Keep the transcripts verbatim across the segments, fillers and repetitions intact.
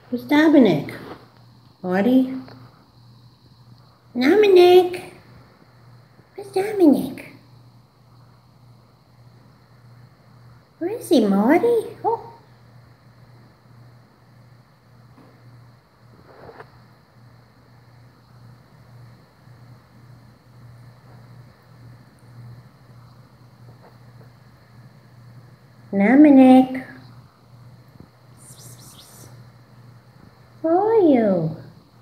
Where's Dominic? Marty? Dominic? Where's Dominic? Where is he, Marty? Oh. Dominic? Where are you?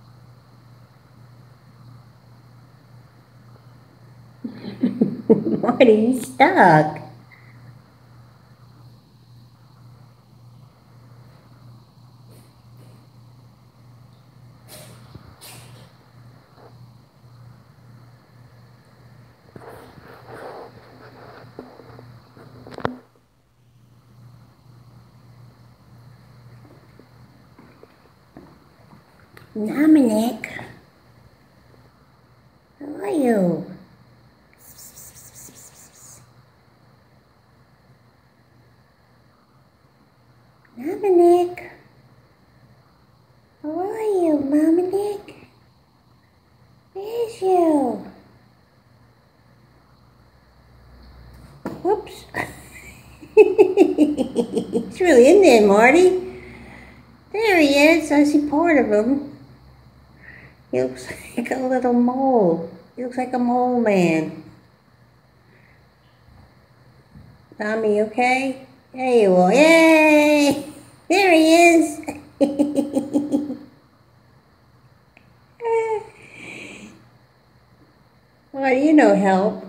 Marty, you stuck. Dominic, how are you? Dominic, how are you, Dominic? Where's you? Whoops. He's really in there, Marty. There he is. I see part of him. He looks like a little mole. He looks like a mole man. Tommy, you okay? There you are. Yay! There he is. Well, you know help.